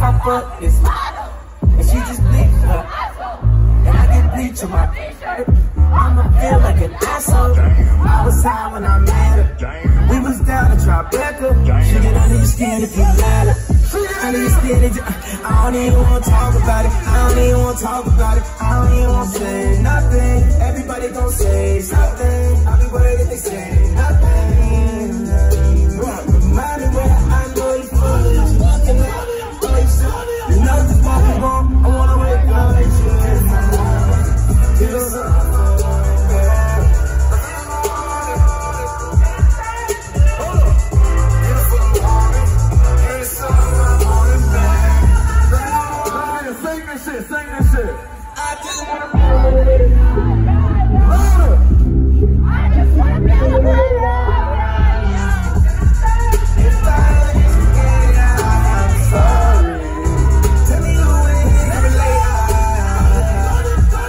if I fuck this, and she just bleach her, and I get bleach on my t-shirt, I'ma feel like an asshole. I was high when I met her. We was down in Tribeca. She get under your skin if you let her. Under your skin, I don't even wanna talk about it. I don't even wanna talk about it. I don't even wanna say nothing. Everybody gon' say something. I'll be worried if they say nothing. Remind me where I know you full. You know the fucking wrong. I wanna wake up and you in my mind. Feel Sing this shit. I just wanna be louder. I just wanna be if I let you get out, I'm sorry. Tell me who it is, never lay out.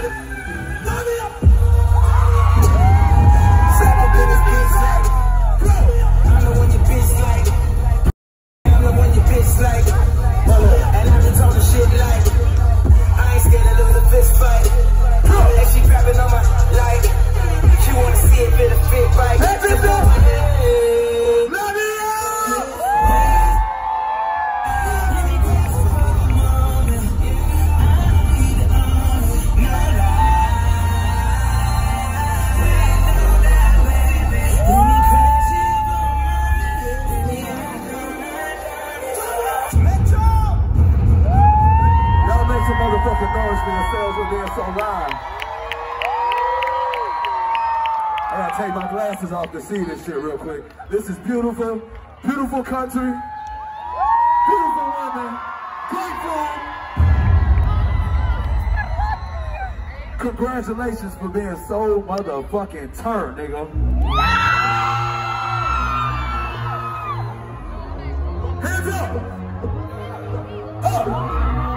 Set up in this bitch like, I know when your bitch like, I know when your bitch like, and I just told the shit like, I ain't scared to lose a fist fight. And she grabbing on my like, she wanna see if it'll fit right. Let me up. Motherfucking noise for yourselves when they're so live. I gotta take my glasses off to see this shit real quick. This is beautiful, beautiful country, beautiful women, great food. Congratulations for being so motherfucking turned, nigga. Hands up! Up!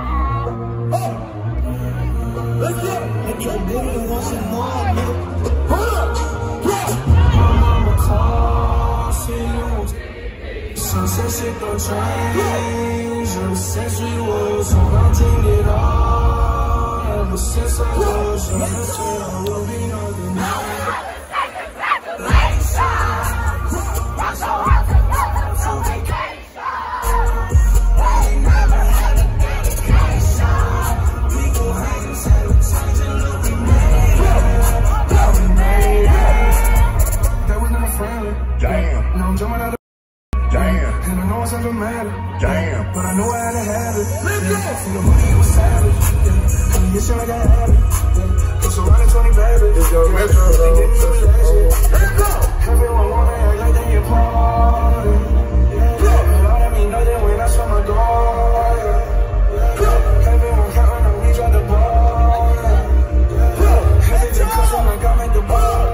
Let's go! Make your nigga want some more, nigga. Hold up! My mama calls you. Sunset shit don't change. Ever since we was on, I dreamed it all. Ever since I was young, that's what I will be on the night. Rock so hard to go to vacation. I ain't never had a dedication. We go hang and say we change and look, we made it. We made it. That was never friendly. Damn. Now I'm jumping out of damn. And I know it's never matter. Damn. But I know I had to have it. Let's go. For the money it was savage. Yeah. And you shit like I had it. Yeah. It's around the 20 baby. Let's go. Let's go. Let's go. Everyone wanna act like they get party. Yeah. But all that mean nothing when I saw my door. Yeah. Everyone counting on me, drop the ball. Yeah. Everything comes from like I make the ball.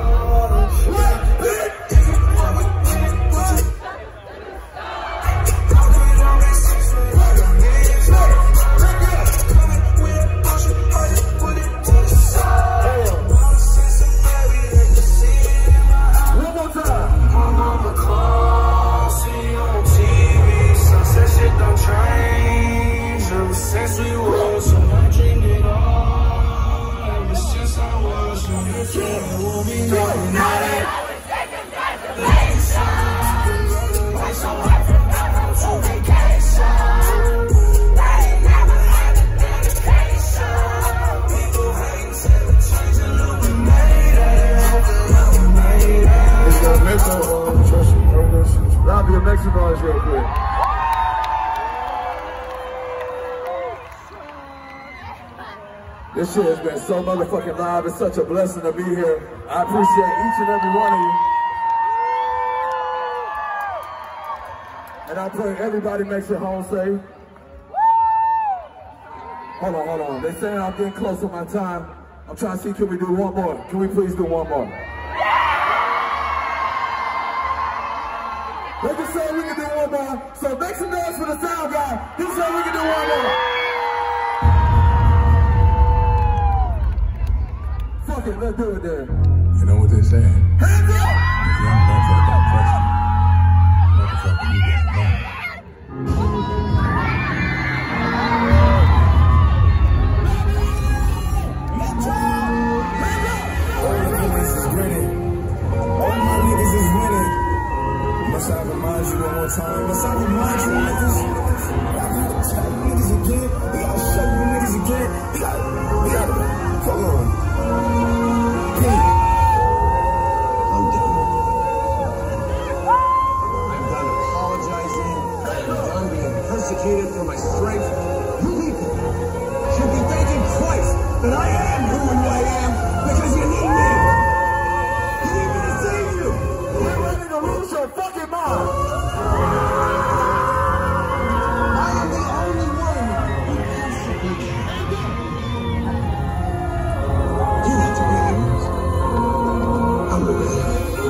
Make some noise real quick. This shit has been so motherfucking live. It's such a blessing to be here. I appreciate each and every one of you. And I pray everybody makes it home safe. Hold on. They saying I'm getting close on my time. I'm trying to see, can we do one more? Can we please do one more? They just said we can do one more. So make some noise for the sound guy. He said we can do one more. Fuck it, let's do it then. You know what they say? Hands up! If you don't go for that question, what the fuck are you doing? did it for my strength. You people should be thanking Christ that I am who and who I am because you need me. You need me to save you. You're ready to lose your fucking mind. I am the only one who has to be there. You have to be yours. I'm the best.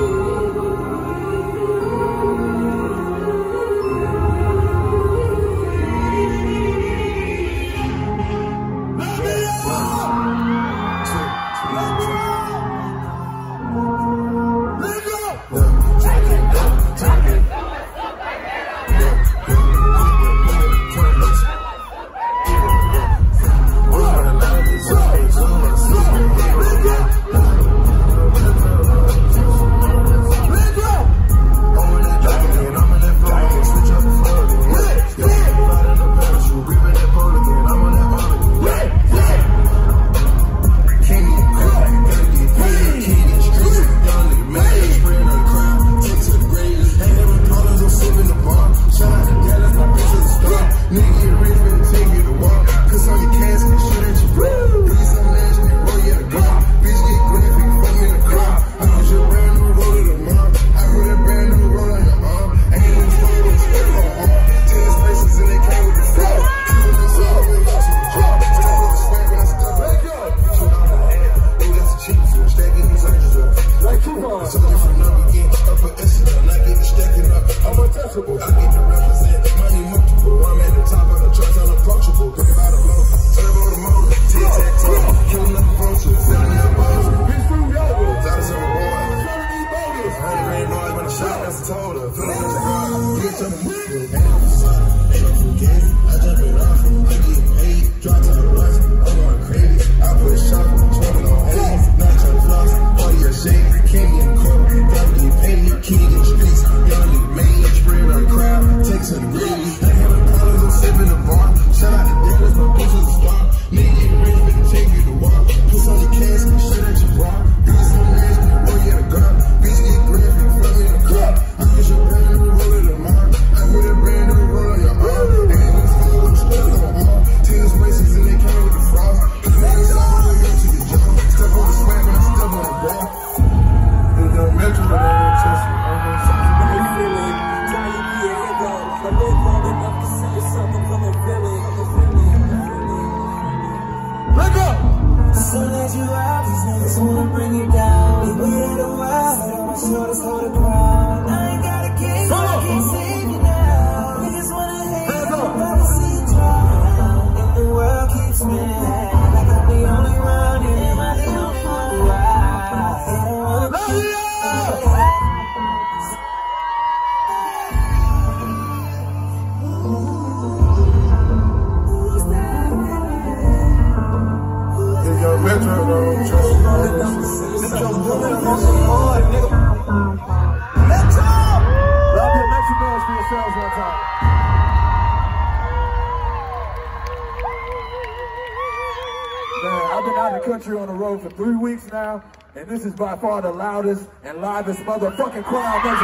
And this is by far the loudest and livest motherfucking crowd Metro.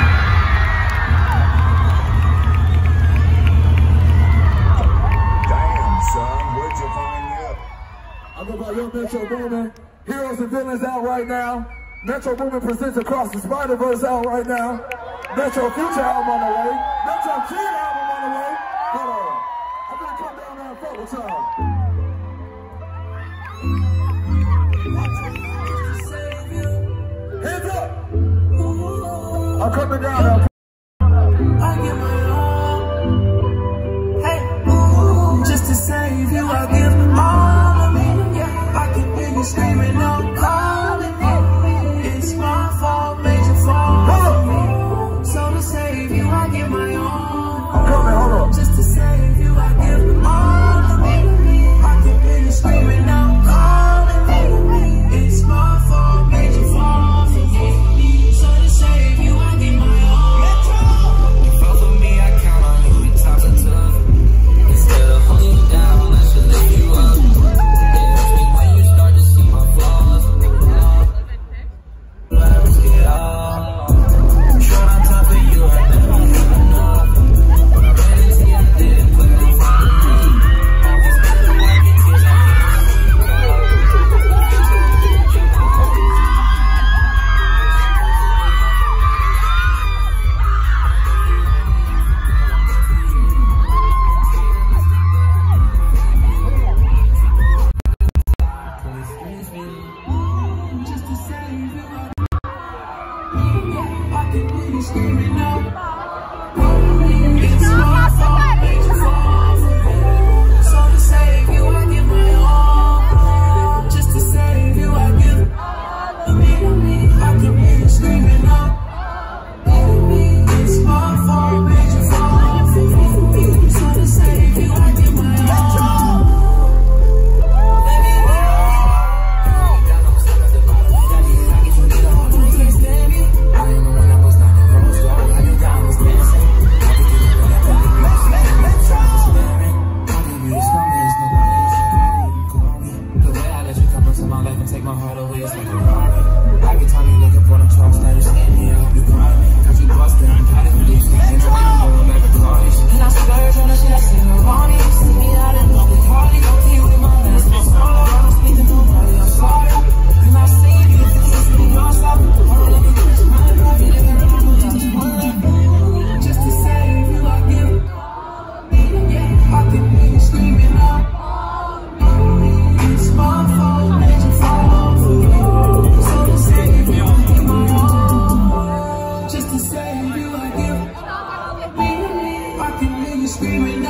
Damn, son, where'd you find me up? I go by Young Metro Boomin. Heroes and Villains out right now. Metro Boomin presents Across the Spider-Verse out right now. Metro Future album on the way. Metro Kid album on the way. Hold on. I'm gonna come down there and fuck with y'all. Hands up! I'm coming down now. I give my all. Hey, just to save you, I give all of me. Yeah, I can hear you screaming, I'm calling me. It's my fault, made you fall for me. So to save you, I give my all. I'm coming, hold on. Just to save you, I give all of me. I can hear you screaming, I'm calling me. It's my fault, made you fall. So to save you, I give my all.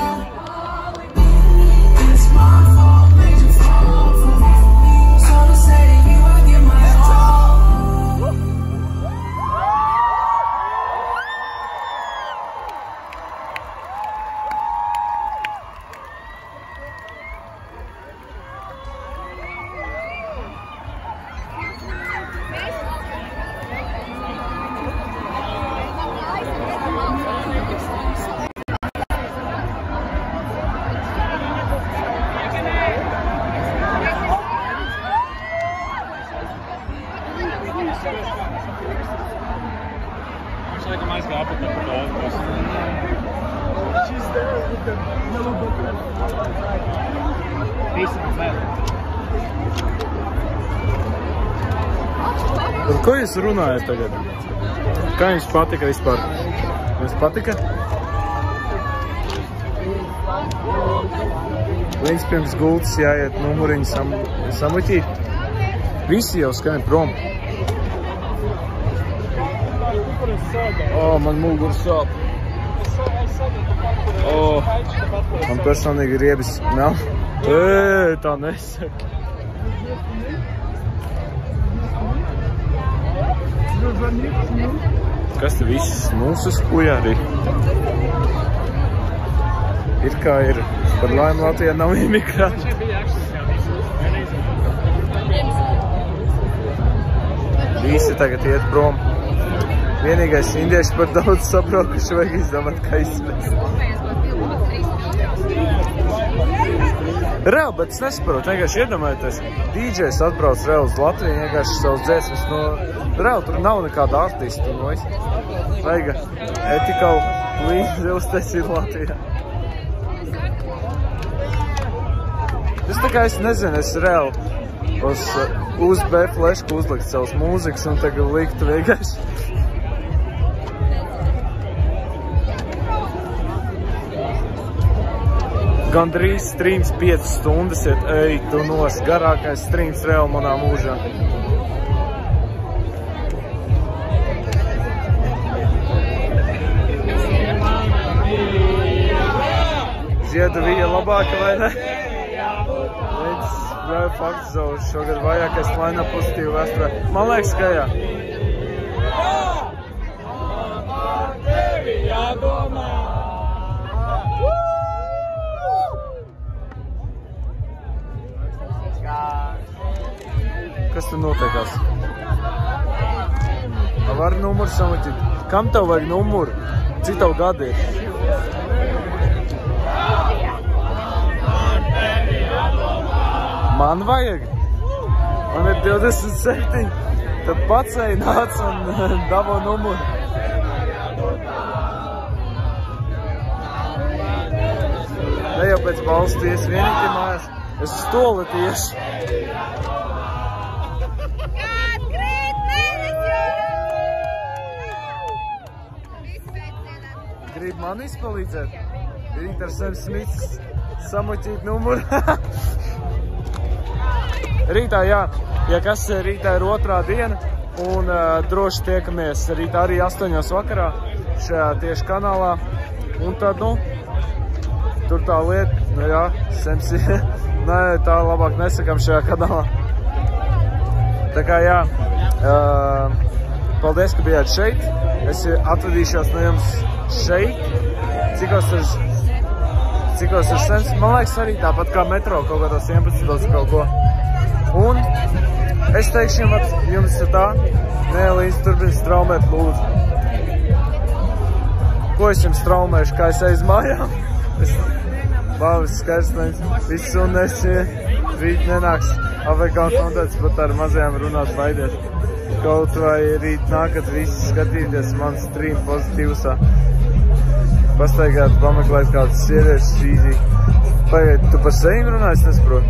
It's my fault, made you fall for me. So to say to you, I give my all. Chega mais rápido para pegar. She's there with the yellow book. Facing the Par ko jūs runājat tagad? Kā jums patika vispār? Jums patika? Līdz pirms gultas jāiet numuriņu samuķīt. Visi jau skan prom. Man mugura sāp. Man personīgi riebis nav. Tā nesaka. Kas te viss mūsu skujā arī? Ir kā ir. Par laimi Latvijā nav imigrāti. Visi tagad iet prom. Vienīgais indieši par daudz sabraukuši, vajag izdomāt, kā izspēst. Reāli, bet es nesaprotu, vienkārši iedomājieties, DJs atbrauc reāli uz Latviju, vienkārši savus dziesmas, reāli tur nav nekāda artista, vajag etikalu līdzi uztaisīt Latvijā. Es tā kā es nezinu, es reāli uz USB flešku uzlikt savus mūzikas un tagad liktu vienkārši. Gandrīz streams 5 stundas iet, ej, tu nos, garākais streams reāli manā mūžā. Ziedu vija labāka, vai ne? Līdz brāju faktu zaudz šogad vajākais line-up pozitīvu vēsturē. Man liekas, ka jā. Kas tur notiekās? Var numuru samuķīt? Kam tev vajag numuru? Cik tev gadi ir? Man vajag? Man ir 27. Tad pats ej nāc un dabo numuru. Ne jau pēc balstu tiesi vienīgi mājās. Es uz stoli tieši. Grib man izpalīdzēt? Rīt ar Sam Smiths samuķīt numuru. Rītā, jā. Ja kas rītā ir otrā diena un droši tiekamies rītā arī 8 vakarā šajā tieši kanālā. Un tad, tur tā lieta, jā, Sams, nē, tā labāk nesakam šajā kanālā. Tā kā, jā, paldies, ka bijāt šeit. Es atvadīšos no jums šeit. Cikos ir Sams? Man liekas arī tāpat kā metro kaut kādos 11 kaut ko. Un es teikšu jums tā, Līdz turpin straumēt, lūdzu. Ko es jums straumēšu, kā es aiz mājām? Bāvis skaistnēs, viss un es rīt nenāks afrikāns noteikts, pat ar mazajām runāt baidies. Kaut vai rīt nākat visi skatīties man stream pozitīvusā. Pastaigāt, pameklēt kādas sievietes šīzī. Pagaid, tu par sevim runā, es nesaprotu.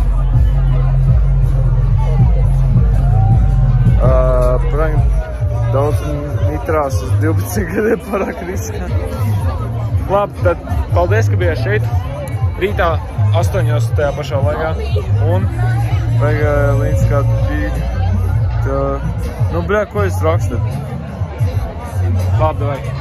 Daudz nitrās uz 12 gadiem parāk riskā. Labi, tad paldies, ka bijāt šeit. Rītā 8 tajā pašā laikā. Un vajag līdz kādu bīdi. Nu, bļā, ko jūs rakstat? Labi, vajag.